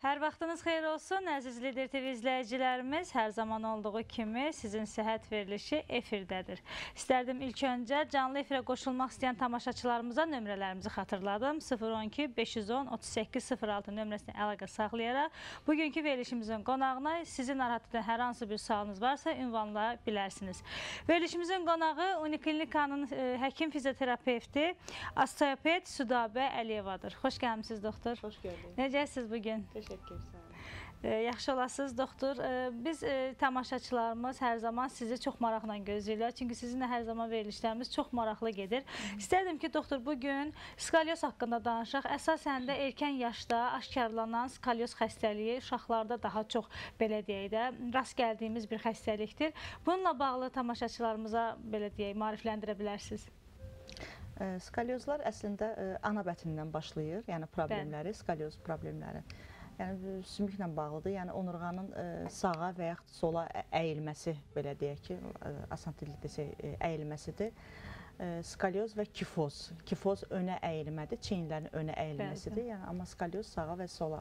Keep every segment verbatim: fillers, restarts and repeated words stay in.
Hər vaxtınız xeyir olsun, əziz Lider T V izləyicilərimiz. Hər zaman olduğu kimi sizin səhət verilişi efirdədir. İstərdim ilk öncə canlı efirə qoşulmaq istəyən tamaşaçılarımıza nömrələrimizi xatırladım. sıfır on iki beş yüz on otuz səkkiz sıfır altı nömrəsinə əlaqə saxlayaraq bugünkü verilişimizin qonağına sizin narahat edən hər hansı bir sualınız varsa ünvanlaya bilərsiniz. Verilişimizin qonağı Uniklinikanın e, həkim fizioterapevti, osteoped Südabə Əliyevadır. Xoş gəlmisiniz, doktor. Xoş gəldiniz. Necəsiniz bugün? Təşəkkür, sağ olun. E, yaxşı olasınız, doktor. E, biz e, tamaşaçılarımız hər zaman sizi çox maraqla gözləyirlər. Çünki sizinlə hər zaman verilişlərimiz çox maraqlı gedir. Hı. İstərdim ki, doktor, bugün skalyoz haqqında danışaq. Əsasən də erkən yaşda aşkarlanan skalyoz xəstəliyi uşaqlarda daha çox, belə deyək də, rast gəldiyimiz bir xəstəlikdir. Bununla bağlı tamaşaçılarımıza, belə deyək, maarifləndirə bilərsiniz. Skalyozlar əslində ana bətnindən başlayır, yəni problemləri, skalyoz problemləri. Yəni sümüklə bağlıdır, yəni onurğanın sağa və yaxud sola əyilməsi, belə deyək ki, asan dillə desək, əyilməsidir. Skalyoz və kifoz. Kifoz önə əyilmədir, çiyinlərin önə əyilməsidir, yəni, amma skalyoz sağa və sola.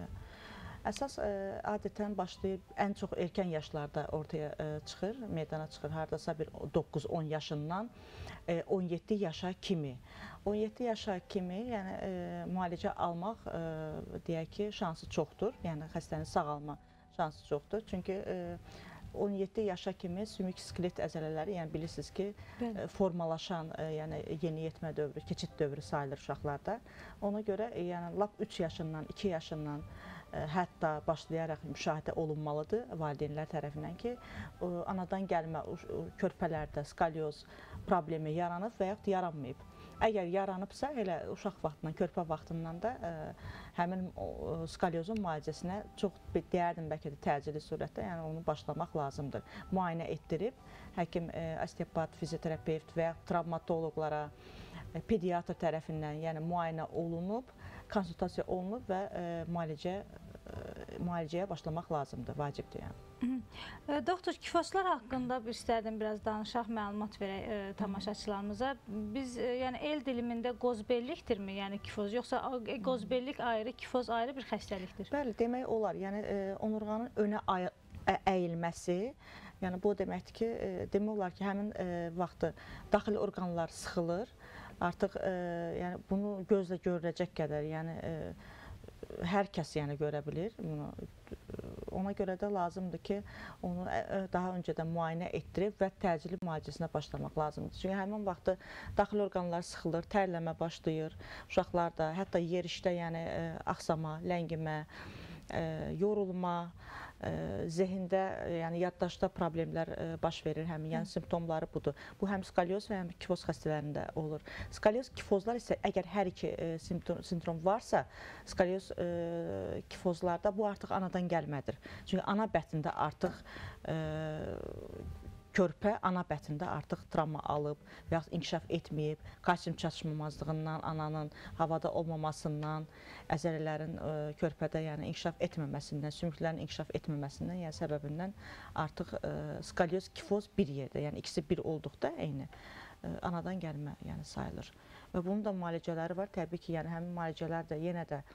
Əsas ə, adətən başlayıb, ən çox erkən yaşlarda ortaya ə, çıxır, meydana çıxır, haradasa bir doqquz on yaşından ə, on yeddi yaşa kimi. on yeddi yaşa kimi yəni, ə, müalicə almaq, ə, deyək ki, şansı çoxdur, yəni xəstənin sağalma şansı çoxdur. Çünki ə, on yeddi yaşa kimi sümük skelet əzələləri, yəni bilirsiniz ki, Bəli. formalaşan, yəni yeniyetmə dövrü, keçid dövrü sayılır uşaqlarda. Ona görə yəni lap üç yaşından, iki yaşından hətta başlayaraq müşahidə olunmalıdır valideynlər tərəfindən ki, anadan gəlmə körpələrdə skalyoz problemi yaranıb və yaxud yaranmayıb. Əgər yaranıbsa, elə uşaq vaxtından, körpə vaxtından da ə, həmin o, skalyozun müalicəsinə çox deyərdim bəlkə də təcili surətdə, yəni onu başlamaq lazımdır. Müayinə etdirib, həkim, ə, osteopat, fizioterapevt və ya travmatoloqlara, ə, pediatr tərəfindən, yəni müayinə olunub, konsultasiya olunub və ə, müalicə, ə, müalicəyə başlamaq lazımdır, vacibdir yəni. Doktor, kifozlar haqqında bir istərdim biraz danışaq, məlumat verək e, tamaşaçılarımıza. Biz, e, yəni el dilimində qozbellikdirmi, yəni kifoz, yoxsa qozbellik ayrı, kifoz ayrı bir xəstəlikdir? Bəli, demək olar. Yəni e, onurğanın önə əyilməsi, yəni bu deməkdir ki, e, demək olar ki, həmin e, vaxtı daxili orqanlar sıxılır. Artıq e, yəni bunu gözlə görüləcək qədər, yəni e, hər kəs yəni görə bilir bunu. Ona görə də lazımdır ki, onu daha öncədən müayinə etdirib və təcili müalicəsinə başlamaq lazımdır. Çünki həmin vaxtı daxili orqanlar sıxılır, tərləmə başlayır uşaqlarda, hətta yerişdə yəni axsama, ləngimə, yorulma, zehində, yəni yaddaşda problemlər baş verir, həmin yəni simptomları budur. Bu həm skalyoz və həm kifoz xəstələrində olur. Skalyoz, kifozlar isə əgər hər iki sindrom varsa, skalyoz kifozlarda bu artıq anadan gəlmədir. Çünki ana bətnində artıq körpə ana bətnində artıq travma alıb və yaxud inkişaf etməyib, kalsium çatışmamazlığından, ananın havada olmamasından, əzələlərin körpədə yəni inkişaf etməməsindən, sümüklərin inkişaf etməməsindən, yəni səbəbindən artıq skalyoz, kifoz bir yerdə, yəni ikisi bir olduqda eyni anadan gəlmə yəni sayılır. Və bunun da müalicələri var. Təbii ki, yəni həmin müalicələr də yenə də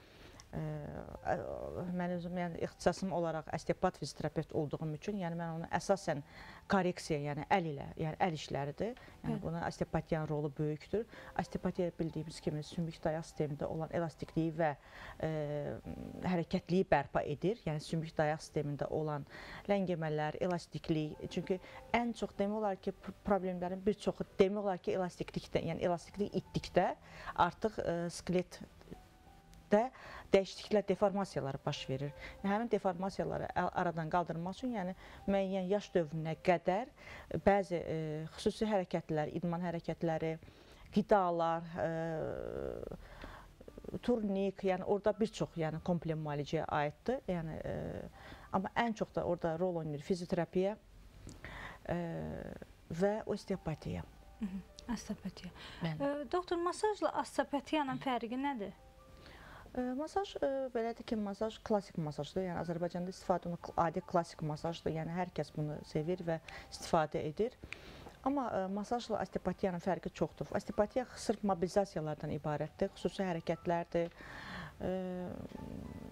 mən özüm yəni ixtisasım olaraq osteopat fizioterapevt olduğum üçün, yəni mən onu əsasən korreksiya, yəni əl ilə, yəni əl işləridir. Yəni Hı. buna osteopatiyanın rolu böyükdür. Osteopatiya bildiyimiz kimi sümük dayaq sistemində olan elastikliyi və e, hərəkətliyi bərpa edir. Yəni sümük dayaq sistemində olan ləngimələr, elastiklik. Çünki ən çox demək olar ki, problemlərin bir çoxu demək olar ki, elastiklikdə, yəni elastiklik itdikdə artıq e, skelet də dəyişikliklər, deformasiyalar baş verir. Yəni, həmin deformasiyaları aradan qaldırmaq üçün, yəni müəyyən yaş dövrünə qədər bəzi e, xüsusi hərəkətlər, idman hərəkətləri, qidalar, e, turnik, yəni orada bir çox yəni komple müalicəyə aiddir. Yəni e, amma ən çox da orada rol oynayır fizioterapiya e, və osteopatiya. Osteopatiya. E, doktor, masajla osteopatiyanın fərqi nədir? Masaj belədir ki, masaj klassik masajdır. Yəni Azərbaycanda istifadə olunan adi klassik masajdır. Yəni hər kəs bunu sevir və istifadə edir. Amma masajla osteopatiyanın fərqi çoxdur. Osteopatiya sırf mobilizasiyalardan ibarətdir, xüsusi hərəkətlərdir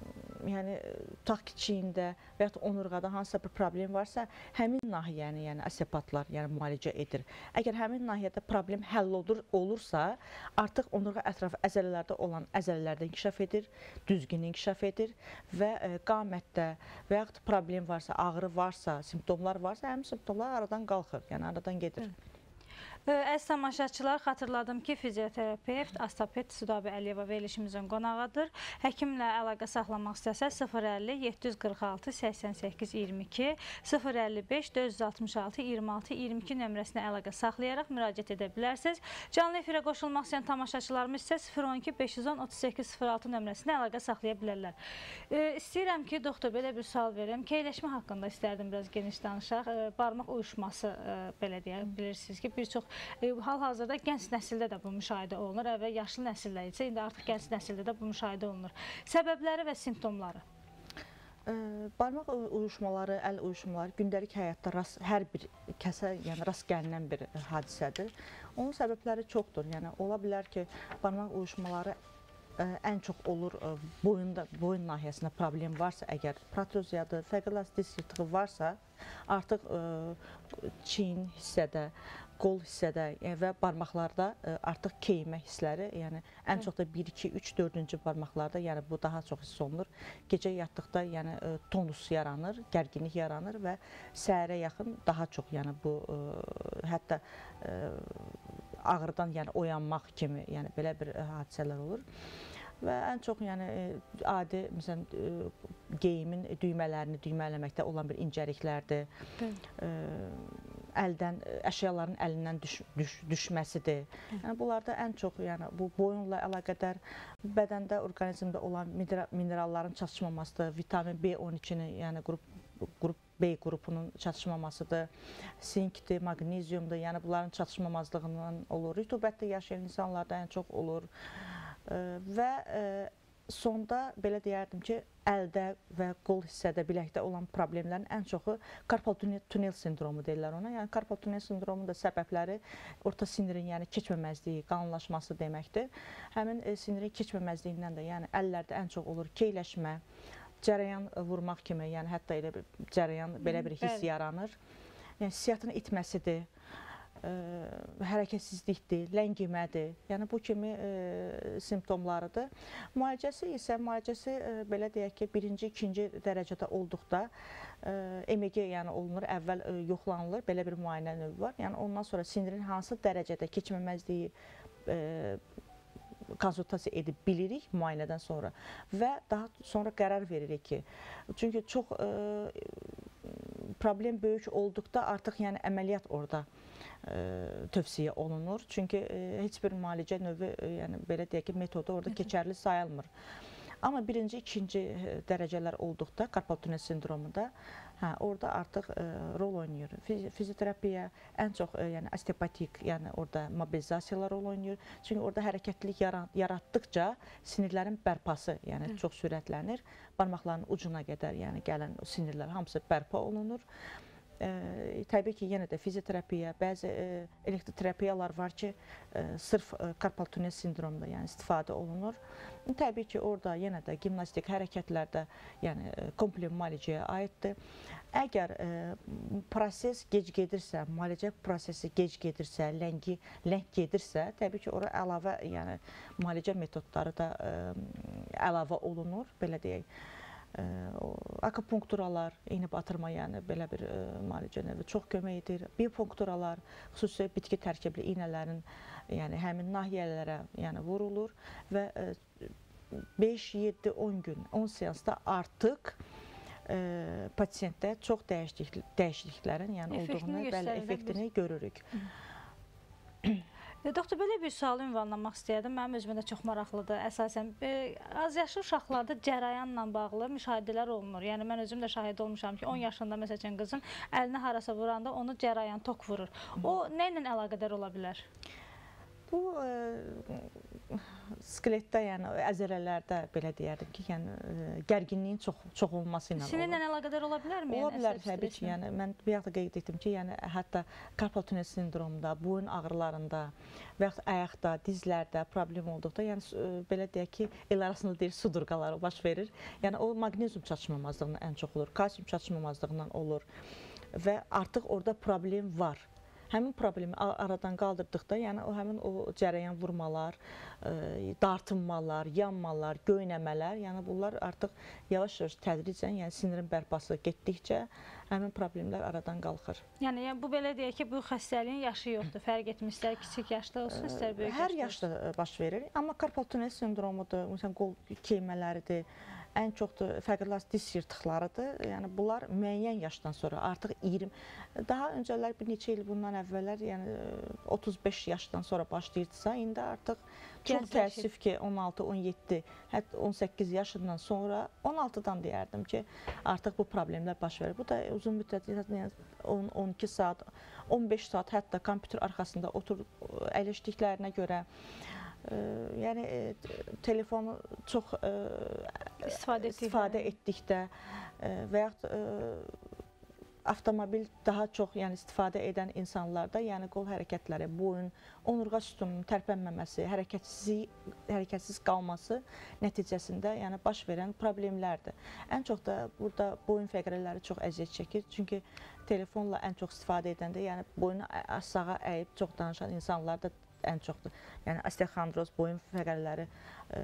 yəni tutaq ki, çiyində və ya onurğada hansısa bir problem varsa, həmin nahiyəni, yəni osteopatlar, yəni müalicə edir. Əgər həmin nahiyədə problem həll olur, olursa, artıq onurğa ətrafı əzələlərdə olan əzələlərdə inkişaf edir, düzgün inkişaf edir və qamətdə və yaxud problem varsa, ağrı varsa, simptomlar varsa, həmin simptomlar aradan qalxır, yəni aradan gedir. Əziz tamaşaçılar, xatırladım ki, fizioterapevt, osteoped Südabə Əliyeva verilişimizin qonağıdır. Həkimlə əlaqə saxlamaq istəsə sıfır əlli yeddi yüz qırx altı səksən səkkiz iyirmi iki, sıfır əlli beş dörd yüz altmış altı iyirmi altı iyirmi iki nömrəsinə əlaqə saxlayaraq müraciət edə bilərsiniz. Canlı efirə qoşulmaq istəyən tamaşaçılarımız isə sıfır on iki beş yüz on otuz səkkiz sıfır altı nömrəsinə əlaqə saxlaya bilərlər. E, istəyirəm ki, doktor, belə bir sual verim. Keyləşmə haqqında istərdim biraz geniş danışaq. E, barmaq uyuşması, e, belə deyək, bilirsiniz ki, bir çox hal-hazırda gənc nəsildə də bu müşahidə olunur və yaşlı nəsildə isə indi artıq gənc nəsildə də bu müşahidə olunur. Səbəbləri və simptomları? Barmaq uyuşmaları, əl uyuşmaları gündəlik həyatda rast, hər bir kəsə yəni rast gəlinən bir hadisədir. Onun səbəbləri çoxdur. Yəni ola bilər ki, barmaq uyuşmaları ən çox olur boyunda, boyun nahiyəsində problem varsa, əgər proteziyadır, fəqəlastik yırtığı varsa, artıq çiyin hissədə, qol hissədə və barmaqlarda artıq keymə hissləri, yəni ən çox da bir, iki, üç, dördüncü barmaqlarda, yəni bu daha çox hiss olunur. Gecə yatdıqda yəni tonus yaranır, gərginlik yaranır və səhərə yaxın daha çox, yəni bu hətta ağrıdan yəni oyanmaq kimi, yəni belə bir hadisələr olur. Və ən çox yəni adi məsələn geyimin düymələrini düymələməkdə olan bir incəliklərdir. Əldən əşyaların əlindən düş, düş, düşməsidir. Yəni bunlarda ən çox yəni bu boyunla əlaqədar bədəndə, orqanizmdə olan mineralların çatışmamasıdır, vitamin B on ikinin yəni qrup qrup B qrupunun çatışmamasıdır, sinkdir, maqneziumdur, yəni bunların çatışmamazlığından olur. Rütubətdə yaşayan insanlarda ən çox olur. Və sonda belə deyərdim ki, əldə və qol hissədə, biləkdə olan problemlərin ən çoxu karpal tunel sindromu deyirlər ona. Yəni karpal tunel sindromunun da səbəbləri orta sinirin yəni keçməməzliyi, qalınlaşması deməkdir. Həmin sinirin keçməməzliyindən də yəni əllərdə ən çox olur keyləşmə, cərəyan vurmaq kimi, yəni hətta elə bir cərəyan belə bir hiss yaranır. Yəni hissiyatın itməsidir. Ə, hərəkətsizlikdir, ləngimədir. Yəni bu kimi ə, simptomlarıdır. Müalicəsi isə müalicəsi ə, belə deyək ki, birinci, ikinci dərəcədə olduqda ə, M E G yəni olunur, əvvəl ə, yoxlanılır, belə bir müayinə növü var. Yəni ondan sonra sinirin hansı dərəcədə keçməməzliyi ə, konsultasiya edib bilirik müayinədən sonra və daha sonra qərar veririk ki, çünki çox ə, problem böyük olduqda artıq yəni əməliyyat orada tövsiyə olunur. Çünki heç bir müalicə növü, yəni belə deyək ki, metodu orada keçərli sayılmır. Amma birinci, ikinci dərəcələr olduqda karpal tunel sindromunda hə, orada artıq ə, rol oynayır. Fizioterapiya ən çox ə, yəni osteopatik, yəni orada mobilizasiyalar rol oynayır. Çünki orada hərəkətlilik yaratdıqca sinirlərin bərpası yəni Hı. çox sürətlənir. Barmaqların ucuna qədər yəni gələn sinirlər hamısı bərpa olunur. Ə, təbii ki, yenə də fizioterapiya, bəzi ə, elektroterapiyalar var ki, ə, sırf ə, karpal tunel sindromunda yəni istifadə olunur. Təbii ki, orada yenə də gimnastik hərəkətlərdə yəni kompleks müalicəyə aiddir. Əgər ə, proses gec gedirsə, müalicə prosesi gec gedirsə, ləngi ləng gedirsə, təbii ki, ora əlavə yəni müalicə metodları da ə, əlavə olunur, belə deyək. Akupunkturalar, iynə batırma, yəni belə bir ə, müalicə növü çox kömək edir. Biopunkturalar, xüsusi bitki tərkibli iynələrin yəni həmin nahiyələrə yəni vurulur və ə, beş, yeddi, on gün, on seansda artıq ə, pasiyentdə çox dəyişiklik, dəyişikliklərin yəni effektini olduğunu, bəli, effektini biz... görürük. Doktor, belə bir sualı ünvanlamaq istəyərdim. Mənim özümə də çox maraqlıdır. Əsasən, e, az yaşlı uşaqlarda cərəyanla bağlı müşahidələr olunur. Yəni, mən özüm də şahid olmuşam ki, on yaşında məsələn qızın əlinə harasa vuranda onu cərəyan tok vurur. O, nə ilə əlaqədar ola bilər? Bu e, skeletdə, yəni əzələlərdə belə deyərdim ki, yəni e, gərginliyin çox çox olması ilə olur. Sinirlə əlaqədar ola bilərmi? Ola bilər təbii ki, yəni mən bir yaxda qeyd etdim ki, yəni hətta karpal tunnel sindromunda, boyun ağrılarında və yaxud ayaqda, dizlərdə problem olduqda, yəni e, belə deyək ki, el arasında deyir sudurqalar baş verir. Yəni o maqnezium çatışmamazlığından ən çox olur, kalsium çatışmamazlığından olur və artıq orada problem var. Həmin problemi aradan qaldırdıqda, yəni o həmin o cərəyan vurmalar, e, dartınmalar, yanmalar, göynəmələr, yəni bunlar artıq yavaş-yavaş tədricən, yəni sinirin bərpası getdikcə həmin problemlər aradan qalxır. Yəni, yəni bu belə deyək ki, bu xəstəliyin yaşı yoxdur. Fərq etmir, istər kiçik yaşda olsun, istər böyük yaşda olsun. Hər yaşda baş verir, amma karpal tunnel sindromudur, məsələn qol keymələridir, ən çox da fəqirlər diz yırtıqlarıdır. Yəni bunlar müəyyən yaşdan sonra artıq iyirmi, daha öncələr bir neçə il bundan əvvəllər, yəni otuz beş yaşdan sonra başlayırdısa, indi artıq çox təəssüf ki, on altı, on yeddi, hətta on səkkiz yaşından sonra, on altıdan deyərdim ki, artıq bu problemlər baş verir. Bu da uzun müddət, yəni on on iki saat, on beş saat hətta kompüter arxasında oturub əyləşdiklərinə görə, e, yəni e, telefonu çox e, istifadə, istifadə etdikdə e, və yaxud e, avtomobil daha çox yəni istifadə edən insanlarda, yəni qol hərəkətləri, boyun, onurğa sütununun tərpənməməsi, hərəkətsiz, hərəkətsiz qalması nəticəsində yəni baş verən problemlərdir. Ən çox da burada boyun fəqirələri çox əziyyət çəkir. Çünki telefonla ən çox istifadə edəndə, yəni boyunu aşağı əyib çox danışan insanlar da ən çoxdur. Yəni osteoxondroz, boyun fəqirələri e,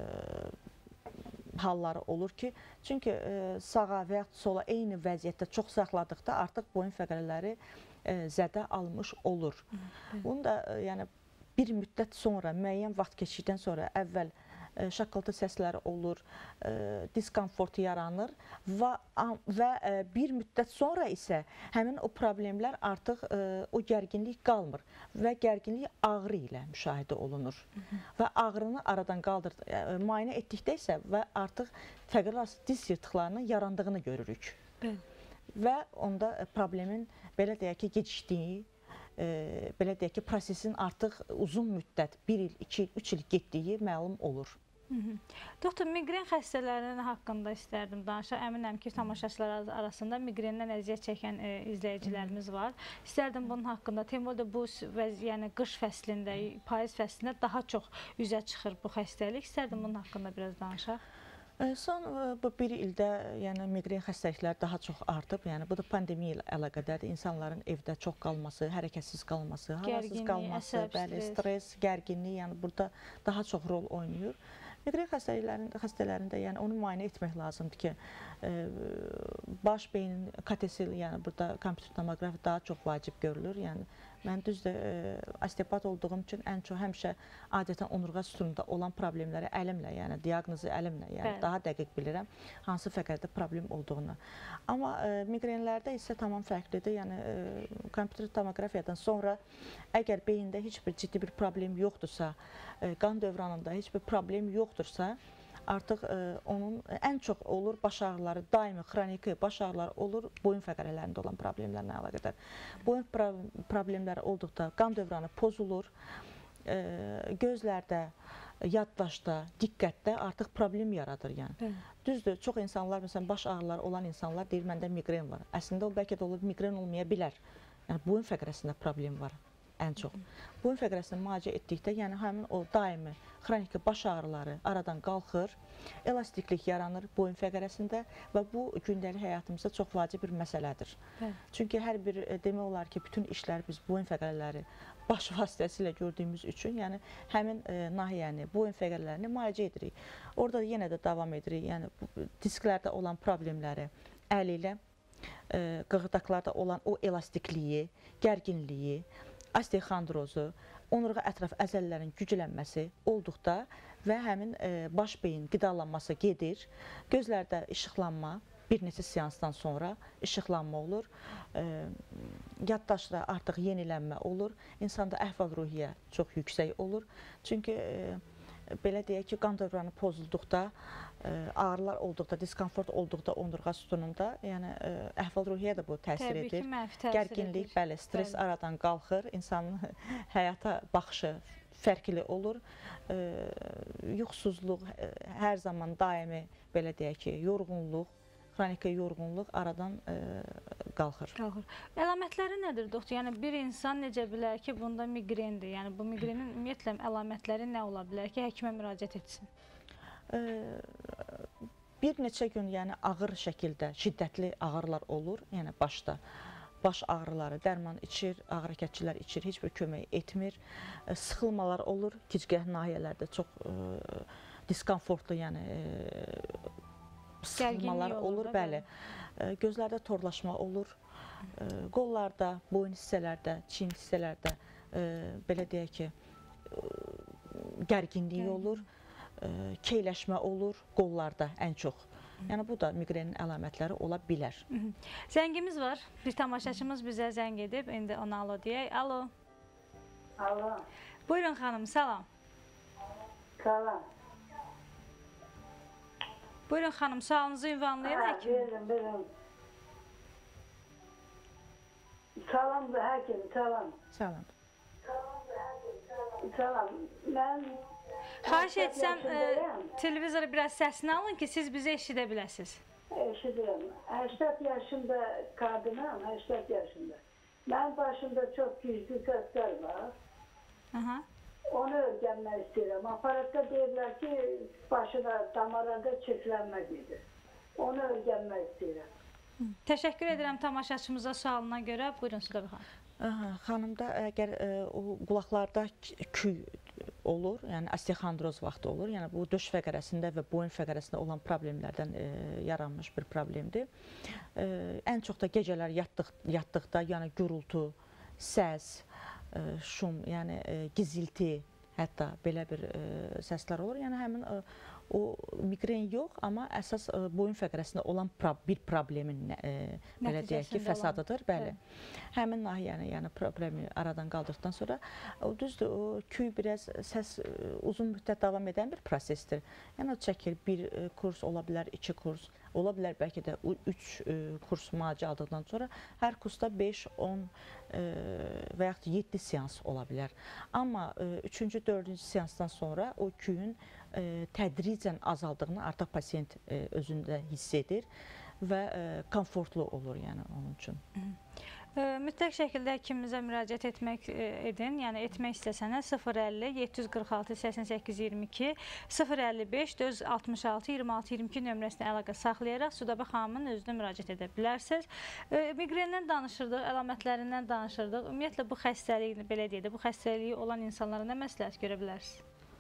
halları olur ki, çünki e, sağa və yaxud sola eyni vəziyyətdə çox saxladıqda artıq boyun fəqirələri e, zədə almış olur. Bunu da e, yəni bir müddət sonra, müəyyən vaxt keçdikdən sonra əvvəl e, şaqqıltı səsləri olur, e, diskomfort yaranır və, və e, bir müddət sonra isə həmin o problemlər artıq e, o gərginlik qalmır və gərginlik ağrı ilə müşahidə olunur. Hı -hı. Və ağrını aradan qaldır, e, müayinə etdikdə isə və artıq fəqirarası diz yırtıqlarının yarandığını görürük. Hı. Və onda e, problemin belə deyək ki, gecikdiyi, e, belə deyək ki, prosesin artıq uzun müddət, bir il, iki il, üç il getdiyi məlum olur. Hı -hı. Doktor, migren xəstələrinin haqqında istərdim danışaq. Əminəm ki, tamaşaçılar arasında migrenden əziyyət çəkən e, izləyicilərimiz var. İstərdim bunun haqqında. Teymurda bu yəni qış fəslində, payız fəslində daha çox üzə çıxır bu xəstəlik. İstərdim bunun haqqında biraz danışaq. Son bu bir ildə yəni migren xəstəlikləri daha çox artıb. Yəni bu da pandemiya ilə əlaqədardır. İnsanların evdə çox qalması, hərəkətsiz qalması, havasız qalması, bəli, stres, gərginlik, yəni burada daha çox rol oynayır. Migren xəstəliklərində, xəstələrində yəni onu müayinə etmək lazımdır ki, e, baş beynin katesi, yəni burada kompüter tomoqrafi daha çox vacib görülür. Yəni mən düzdür, e, osteopat olduğum üçün ən çox həmişə adətən onurğa sütununda olan problemləri əlimlə, yəni diaqnozu əlimlə, yəni Bəli. Daha dəqiq bilirəm hansı fəqərdə problem olduğunu. Amma e, migrenlərdə isə tamam fərqlidir. Yəni e, kompüter tomoqrafiyadan sonra əgər beyində heç bir ciddi bir problem yoxdursa, e, qan dövranında heç bir problem yoxdursa, artıq e, onun ən çox olur baş ağrıları, daimi xroniki baş ağrıları olur boyun fəqərələrində olan problemlərlə əlaqədar. Boyun problemləri olduqda qan dövranı pozulur, e, gözlərdə, yaddaşda, diqqətdə artıq problem yaradır. Yəni. Hı. Düzdür, çox insanlar, məsələn, baş ağrıları olan insanlar deyir, məndə migren var. Əslində o bəlkə də olur, migren olmaya bilər. Yəni boyun fəqərəsində problem var ən çox. Boyun fəqərəsini müalicə etdikdə, yəni həmin o daimi xroniki baş ağrıları aradan qalxır, elastiklik yaranır boyun fəqərəsində və bu gündəlik həyatımızda çox vacib bir məsələdir. Hə. Çünki hər bir demək olar ki, bütün işlər biz boyun fəqərələri baş vasitəsilə gördüyümüz üçün, yəni həmin e, nahiyəni, boyun fəqərələrini müalicə edirik. Orada yenə də davam edirik. Yəni disklərdə olan problemləri əl ilə, e, qığırdaqlarda olan o elastikliyi, gərginliyi, osteoxondrozu, onurğa ətraf əzələlərin güclənməsi olduqda və həmin e, baş beyin qidalanması gedir. Gözlərdə işıqlanma, bir neçə seansdan sonra işıqlanma olur. E, yaddaşda artıq yenilənmə olur. İnsanda əhval-ruhiyyə çox yüksək olur. Çünki e, belə deyək ki, qan dövranı pozulduqda, ağrılar olduqda, diskomfort olduqda onurğa sütununda, yəni əhval-ruhiyyə də bu təsir edir. Təbii ki, mənfi təsir edir. Gərginlik, bəli, stres bəli. Aradan qalxır, insanın həyata baxışı fərqli olur. E, yuxusuzluq, e, hər zaman daimi belə deyək ki, yorğunluq, xroniki yorğunluq aradan e, qalxır. Qalxır. Əlamətləri nədir doktor? Yəni bir insan necə bilər ki, bunda miqrendir? Yəni bu miqrenin ümumiyyətlə əlamətləri nə ola bilər ki, həkimə müraciət etsin? E, bir neçə gün, yəni ağır şəkildə şiddətli ağrılar olur, yəni başda. Baş ağrıları, dərman içir, ağrı kəsicilər içir, heç bir kömək etmir. E, sıxılmalar olur, gicgah nahiyələrdə çox e, diskomfortlu, yəni e, sıxılmalar olur, olur bəli. E, gözlərdə torlaşma olur, e, qollarda, boyun hissələrdə, çiyin hissələrdə e, belə deyək ki, e, gərginlik olur, e, keyləşmə olur qollarda ən çox. Yəni bu da miqrenin əlamətləri ola bilər. Zəngimiz var. Bir tamaşaçımız bizə zəng edib. İndi ona alo deyək. Alo. Alo. Buyurun xanım, salam. Salam. Buyurun xanım, sualınızı ünvanlayın həkim. Verin, verin. Salam da həkim, salam. Salam. Salam. Mən Xahiş etsəm, e, televizoru biraz səsini alın ki, siz bizi eşidə biləsiniz. eşidirəm. səksən yaşında qadınam, səksən yaşında. Mənim başımda çox güclü səslər var. Aha. Onu öyrənmək istəyirəm. Aparatda deyirlər ki, başına, damarında çirklənmə gedir. Onu öyrənmək istəyirəm. Təşəkkür edirəm tamaşaçımıza sualına görə. Buyurun Südabə xanım. Aha, xanımda əgər e, o qulaqlarda küy olur, yəni osteoxondroz vaxtı olur. Yəni bu döş fəqərəsində və boyun fəqərəsində olan problemlərdən e, yaranmış bir problemdir. E, ən çox da gecələr yatdıq, yatdıqda, yəni gurultu, səs, e, şum, yəni e, gizilti, hətta belə bir e, səslər olur. Yəni həmin e, o miqren yox, amma əsas e, boyun fəqərəsində olan pro bir problemin e, belə deyək ki, fəsadıdır. Bəli. Evet. Həmin nahiyəni, yəni problemi aradan qaldıqdan sonra o düzdür, o küy biraz səs e, uzun müddət davam edən bir prosesdir. Yəni o çəkir, bir e, kurs ola bilər, iki kurs, ola bilər bəlkə də üç e, kurs müalicə aldıqdan sonra hər kursda beş, on e, və yaxud yeddi seans ola bilər. Amma e, üçüncü, dördüncü seansdan sonra o küyün e, tədricən azaldığını artıq pasiyent e, özündə hiss edir və e, komfortlu olur yəni onun üçün. Mütləq şəkildə həkimimizə müraciət etmək edin. Yəni etmək istəsəniz sıfır əlli yeddi yüz qırx altı səksən səkkiz iyirmi iki, sıfır əlli beş dörd yüz altmış altı iyirmi altı iyirmi iki nömrəsinə əlaqə saxlayaraq Südabə xanımın özünə müraciət edə bilərsiniz. Miqrendən danışırdıq, əlamətlərindən danışırdıq. Ümumiyyətlə bu xəstəliyi, belə deyək də, bu xəstəliyi olan insanlara nə məsləhət görə bilərsiniz?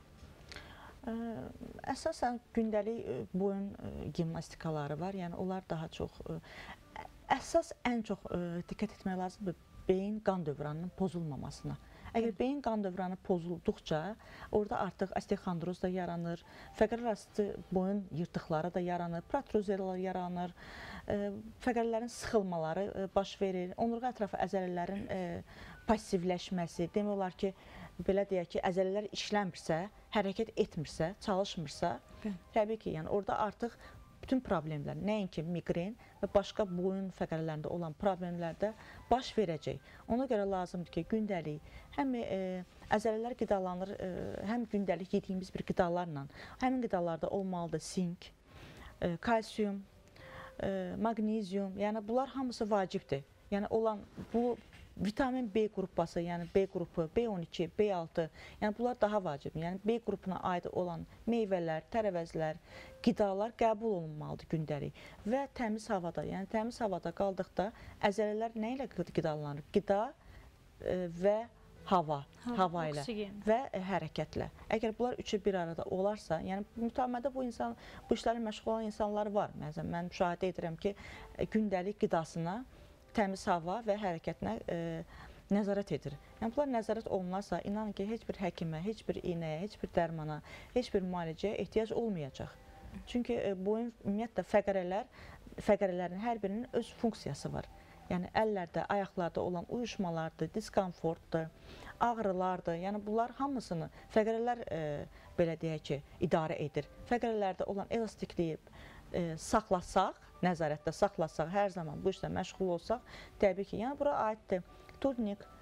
Əsasən gündəlik boyun gimnastikaları var. Yəni onlar daha çox əsas ən çox ə, diqqət etmək lazımdır beyin qan dövranının pozulmamasına. Əgər beyin qan dövranı pozulduqca, orada artıq osteoxondroz da yaranır, fəqərlərarası boyun yırtıqları da yaranır, protruzerlər yaranır, ə, fəqərlərin sıxılmaları ə, baş verir, onurğa ətrafı əzələlərin ə, passivləşməsi, demək olar ki, belə deyək ki, əzələlər işləmirsə, hərəkət etmirsə, çalışmırsa, Hı. təbii ki, yəni orada artıq bütün problemlər, nəinki miqren və başqa boyun fəqərələrində olan problemlərdə baş verəcək. Ona görə lazımdır ki, gündəlik həm e, əzələlər qidalanır, e, həm gündəlik yediyimiz bir qidalarla, həmin qidalarda olmalıdır sink, e, kalsium, e, maqnezium, yəni bunlar hamısı vacibdir. Yəni olan bu vitamin B qrupası, yəni B qrupu, B on iki, B altı, yəni bunlar daha vacibdir. Yəni B qrupuna aid olan meyvələr, tərəvəzlər, qidalar qəbul olunmalıdır gündəlik və təmiz havada, yəni təmiz havada qaldıqda əzələlər nə ilə qidalanır? Qida e, və hava, hava, hava ilə oksigen. Və e, hərəkətlə. Əgər bunlar üçü bir arada olarsa, yəni mütəmmədə bu insan, bu işlərlə məşğul olan insanlar var. Məsələn, mən müşahidə edirəm ki, gündəlik qidasına təmiz hava və hərəkətinə e, nəzarət edir. Yəni, bunlar nəzarət olunarsa, inanın ki, heç bir həkimə, heç bir iynəyə, heç bir dərmana, heç bir müalicəyə ehtiyac olmayacaq. Çünki e, boyun, ümumiyyətlə, fəqərələr, fəqərələrin hər birinin öz funksiyası var. Yəni, əllərdə, ayaqlarda olan uyuşmalardır, diskomfortdur, ağrılardır. Yəni, bunlar hamısını fəqərələr, e, belə deyək ki, idarə edir. Fəqərələrdə olan elastikliyi e, saxlasaq, nəzarətdə saxlasaq, hər zaman bu işlə məşğul olsaq, təbii ki, yəni bura aiddir turnik,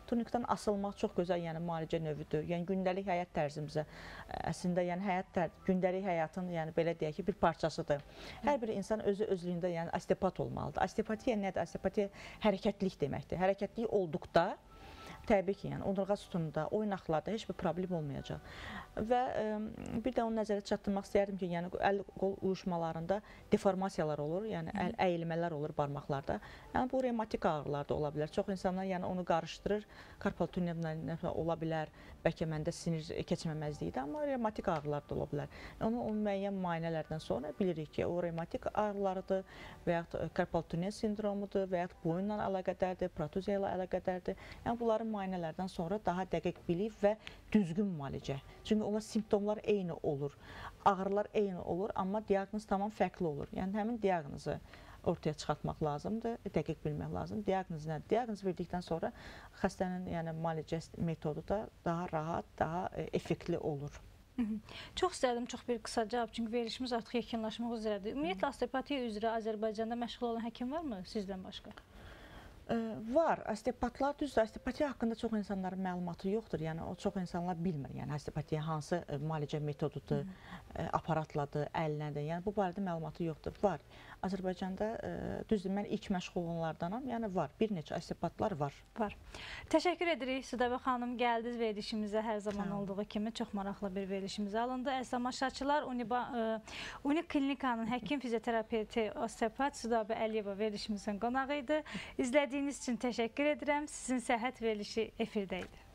Turnikdən asılmaq çox gözəl, yəni müalicə növüdür. Yəni gündəlik həyat tərzimizə əslində, yəni həyat tərz, gündəlik həyatın, yəni belə deyək ki, bir parçasıdır. Hər bir insan özü özlüyündə, yəni osteopat olmalıdır. Osteopatiya nədir? Osteopatiya hərəkətlilik deməkdir. Hərəkətlilik olduqda təbii ki, yəni onurğa sütununda, oynaqlarda heç bir problem olmayacaq. Və ə, bir də onu nəzərə çatdırmaq istəyərdim ki, yəni əl-qol uyuşmalarında deformasiyalar olur, yəni əl əyilmələr olur barmaqlarda. Yəni bu revmatik ağrılar da ola bilər. Çox insanlar yəni onu qarışdırır. Karpal tunnellə ola bilər, bəlkə məndə sinir keçməməzliyidir, amma revmatik ağrılar da ola bilər. Onu, onu müəyyən müayinələrdən sonra bilirik ki, o revmatik ağrılarıdır və yaxud karpal tunnel sindromudur və yaxud boyunla əlaqədardır, protuziya ilə əlaqədardır. Yəni bunların müayinələrdən sonra daha dəqiq bilik və düzgün müalicə. Çünki onlar simptomlar eyni olur, ağrılar eyni olur, amma diaqnoz tamam fərqli olur. Yəni həmin diaqnozu ortaya çıxartmaq lazımdır, dəqiq bilmək lazımdır. Diaqnoz nədir? Diaqnoz verdikdən sonra xəstənin yəni müalicə metodu da daha rahat, daha effektli olur. Çox istərdim, çox bir qısa cavab, çünki verilişimiz artıq yekunlaşmaq üzrədir. Ümumiyyətlə, osteopatiya üzrə Azərbaycanda məşğul olan həkim varmı sizdən başqa? Var. Osteopatlar düzdür. Osteopatiya haqqında çox insanların məlumatı yoxdur. Yəni o çox insanlar bilmir. Yəni osteopatiya hansı müalicə metodudur, aparatladır, əllədir. Yəni bu barədə məlumatı yoxdur. Var. Azərbaycanda düzdür, mən ilk məşğul olanlardanam. Yəni var. Bir neçə osteopatlar var. Var. Təşəkkür edirik. Sudabə xanım, gəldiniz verilişimizə hər zaman olduğu kimi. Çox maraqlı bir verilişimiz alındı. Əziz tamaşaçılar, Uni Klinikanın həkim fizioterapevti osteopat Sudabə Əliyeva verilişimizin qonağı idi. İzlədiyiniz üçün təşəkkür edirəm. Sizin səhhət verilişi efirdəydi.